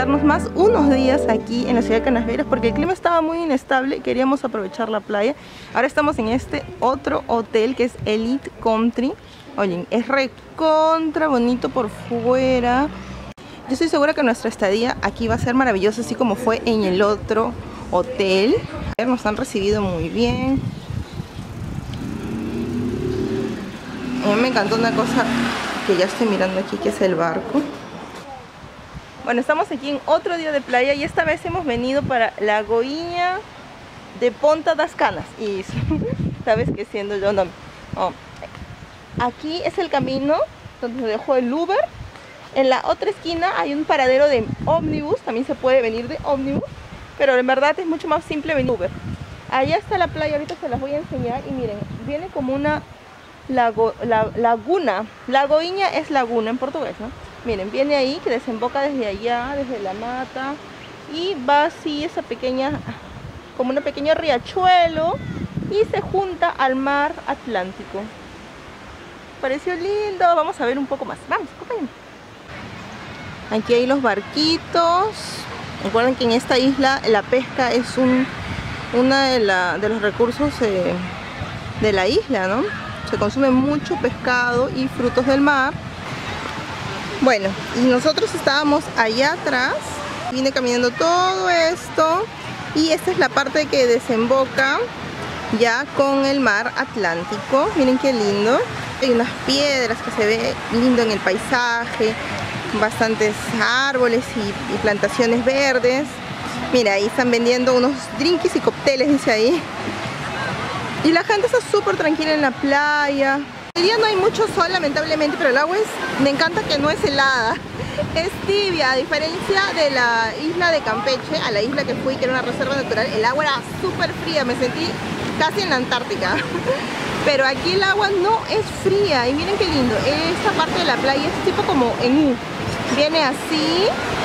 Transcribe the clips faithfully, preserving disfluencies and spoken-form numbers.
quedarnos más unos días aquí en la ciudad de Canasvieiras porque el clima estaba muy inestable y queríamos aprovechar la playa. Ahora estamos en este otro hotel que es Elite Country. Oye, es recontra bonito por fuera. Yo estoy segura que nuestra estadía aquí va a ser maravillosa, así como fue en el otro hotel. Nos han recibido muy bien. A mí me encantó una cosa que ya estoy mirando aquí, que es el barco. Bueno, estamos aquí en otro día de playa y esta vez hemos venido para Lagoinha de Ponta das Canas. Y esta vez que siendo yo no. Oh. Aquí es el camino donde nos dejó el Uber. En la otra esquina hay un paradero de ómnibus, también se puede venir de ómnibus, pero en verdad es mucho más simple venir Uber. Allá está la playa, ahorita se las voy a enseñar y miren, viene como una lago, la, laguna. Lagoinha es laguna en portugués, ¿no? Miren, viene ahí que desemboca desde allá, desde la mata y va así esa pequeña, como una pequeña riachuelo y se junta al mar Atlántico. Pareció lindo, vamos a ver un poco más. Vamos, acompáñenme. Aquí hay los barquitos. Recuerden que en esta isla la pesca es un una de, la, de los recursos eh, de la isla, ¿no? Se consume mucho pescado y frutos del mar. Bueno, y nosotros estábamos allá atrás. Vine caminando todo esto y esta es la parte que desemboca ya con el mar Atlántico. Miren qué lindo. Hay unas piedras que se ve lindo en el paisaje, bastantes árboles y, y plantaciones verdes. Mira, ahí están vendiendo unos drinks y cócteles, dice ahí. Y la gente está súper tranquila en la playa. Hoy día no hay mucho sol, lamentablemente, pero el agua es, me encanta que no es helada. Es tibia, a diferencia de la isla de Campeche, a la isla que fui, que era una reserva natural. El agua era súper fría, me sentí casi en la Antártica. Pero aquí el agua no es fría y miren qué lindo. Esta parte de la playa es tipo como en U. Viene así,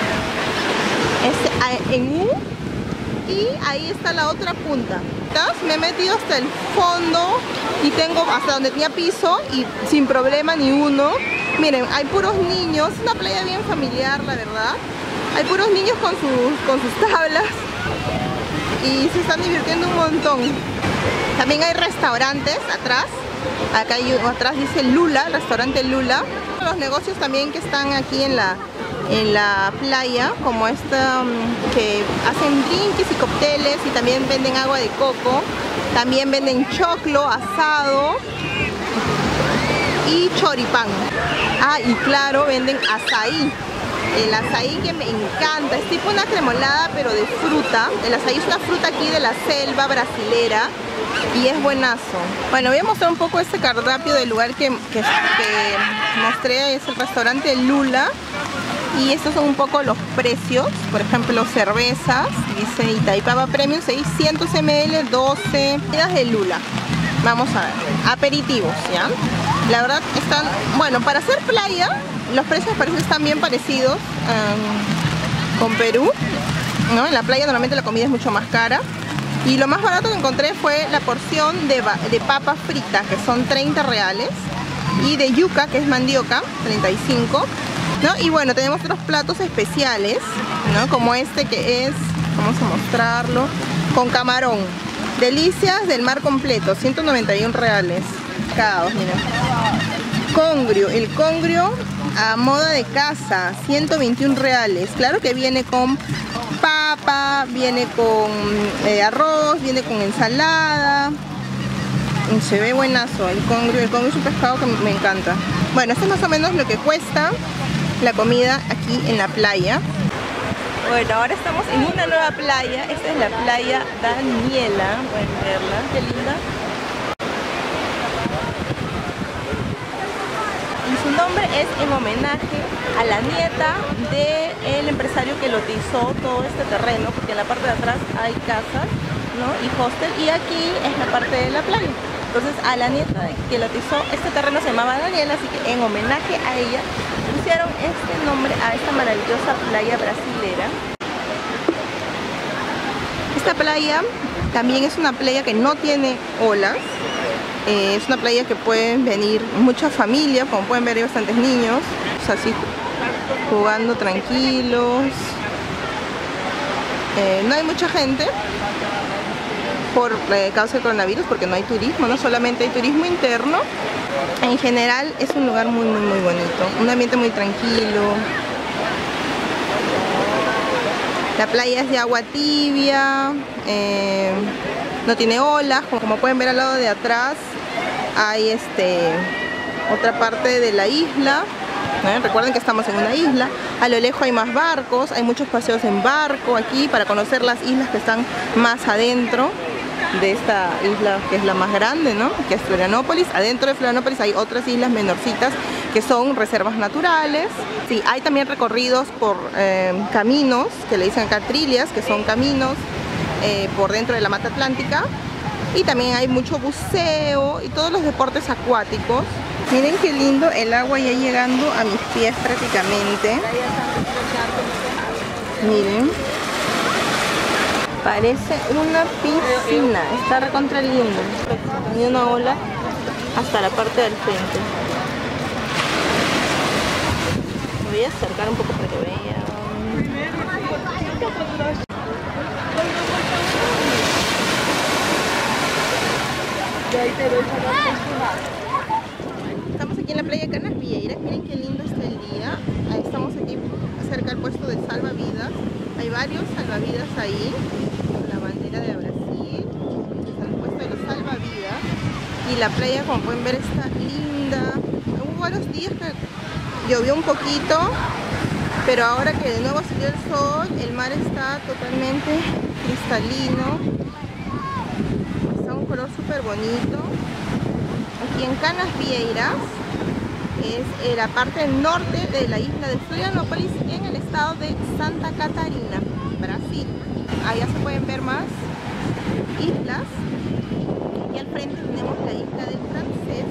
es en U y ahí está la otra punta. Me he metido hasta el fondo y tengo hasta donde tenía piso y sin problema ni uno. Miren, hay puros niños, es una playa bien familiar, la verdad. Hay puros niños con sus, con sus tablas y se están divirtiendo un montón. También hay restaurantes atrás. Acá hay, atrás dice Lula, restaurante Lula. Los negocios también que están aquí en la, en la playa, como esta, que hacen drinks y cócteles y también venden agua de coco. También venden choclo asado y choripán. Ah, y claro, venden azaí. El azaí que me encanta, es tipo una cremolada pero de fruta. El azaí es una fruta aquí de la selva brasilera y es buenazo. Bueno, voy a mostrar un poco este cardápio del lugar que, que, que mostré, es el restaurante Lula. Y estos son un poco los precios. Por ejemplo, cervezas, dice Itaipava Premium, seiscientos mililitros, doce medidas de Lula. Vamos a ver, aperitivos, ¿ya? La verdad están, bueno, para hacer playa, los precios parece que están bien parecidos um, con Perú, ¿no? En la playa normalmente la comida es mucho más cara. Y lo más barato que encontré fue la porción de, de papas fritas, que son treinta reales. Y de yuca, que es mandioca, treinta y cinco. ¿No? Y bueno, tenemos otros platos especiales, ¿no? Como este que es, vamos a mostrarlo, con camarón. Delicias del mar completo, ciento noventa y uno reales. Caos, mira. Congrio, el congrio a moda de casa, ciento veintiuno reales. Claro que viene con papa, viene con eh, arroz, viene con ensalada. Se ve buenazo el congrio. El congrio es un pescado que me encanta. Bueno, esto es más o menos lo que cuesta la comida aquí en la playa. Bueno, ahora estamos en una nueva playa. Esta es la playa Daniela. Pueden verla, qué linda. Y su nombre es en homenaje a la nieta del empresario que lotizó todo este terreno, porque en la parte de atrás hay casas, ¿no? Y hostel, y aquí es la parte de la playa. Entonces a la nieta que lotizó este terreno se llamaba Daniela, así que en homenaje a ella pusieron este nombre a esta maravillosa playa brasilera. Esta playa también es una playa que no tiene olas. Eh, es una playa que pueden venir muchas familias, como pueden ver hay bastantes niños, o sea, así jugando tranquilos. Eh, no hay mucha gente por eh, causa del coronavirus, porque no hay turismo, no solamente hay turismo interno. En general es un lugar muy muy muy bonito, un ambiente muy tranquilo. La playa es de agua tibia, eh, no tiene olas, como, como pueden ver al lado de atrás hay este, otra parte de la isla. ¿Eh? Recuerden que estamos en una isla, a lo lejos hay más barcos, hay muchos paseos en barco aquí para conocer las islas que están más adentro de esta isla, que es la más grande, ¿no? Que es Florianópolis. Adentro de Florianópolis hay otras islas menorcitas que son reservas naturales. Sí, hay también recorridos por eh, caminos, que le dicen acá trillas, que son caminos eh, por dentro de la Mata Atlántica. Y también hay mucho buceo y todos los deportes acuáticos. Miren qué lindo el agua ya llegando a mis pies prácticamente. Miren. Parece una piscina. Está recontra lindo. Y una ola hasta la parte del frente. Me voy a acercar un poco para que vean. Estamos aquí en la playa Canasvieiras. Miren qué lindo está el día. Estamos aquí cerca del puesto de salvavidas. Hay varios salvavidas ahí. La bandera de Brasil. Está el puesto de los salvavidas. Y la playa, como pueden ver, está linda. Hubo varios días que llovió un poquito, pero ahora que de nuevo salió el sol, el mar está totalmente cristalino. Está un color súper bonito. Aquí en Canasvieiras es la parte norte de la isla de Florianópolis, en el estado de Santa Catarina, Brasil. Allá se pueden ver más islas. Y al frente tenemos la isla del Francés.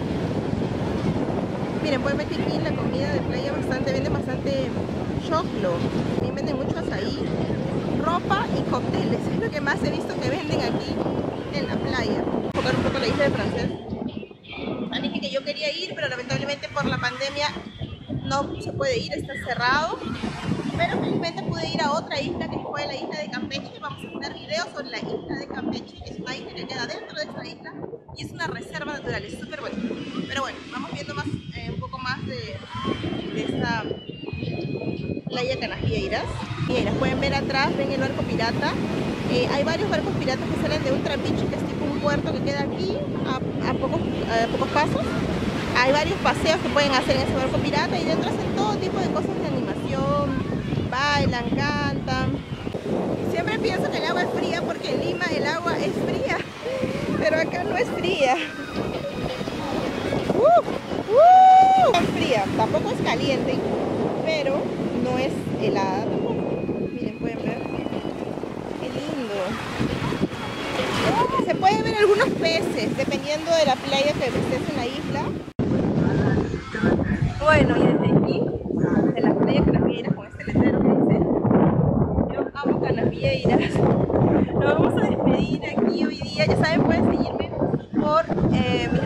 Miren, pueden ver que aquí la comida de playa bastante, venden bastante choclo. También venden mucho azaí, ropa y cócteles. Es lo que más he visto que venden aquí en la playa. Voy a enfocar un poco la isla del Francés. Dije que yo quería ir, pero lamentablemente por la pandemia no se puede ir, está cerrado. Pero felizmente pude ir a otra isla, que fue la isla de Campeche. Vamos a hacer videos sobre la isla de Campeche. Es una isla que queda dentro de esta isla y es una reserva natural, es súper bonito. Pero bueno, vamos viendo más, eh, un poco más de, de esta playa Canasvieiras. Y las pueden ver atrás, ven el barco pirata. Eh, hay varios barcos piratas que salen de Ultra Beach, que es tipo un puerto que queda aquí a, a, pocos, a pocos pasos. Hay varios paseos que pueden hacer en ese barco pirata y dentro hacen todo tipo de cosas de animación, bailan, cantan. Siempre pienso que el agua es fría porque en Lima el agua es fría, pero acá no es fría. ¡Uh! ¡Uh! Es fría, tampoco es caliente, pero no es helada tampoco. Miren, pueden ver. Qué lindo. Se pueden ver algunos peces, dependiendo de la playa que estés en la isla. Bueno, y desde aquí, de la playa Canasvieiras, con este letrero que dice "Yo amo Canasvieiras", nos vamos a despedir aquí hoy día. Ya saben, pueden seguirme por eh, mis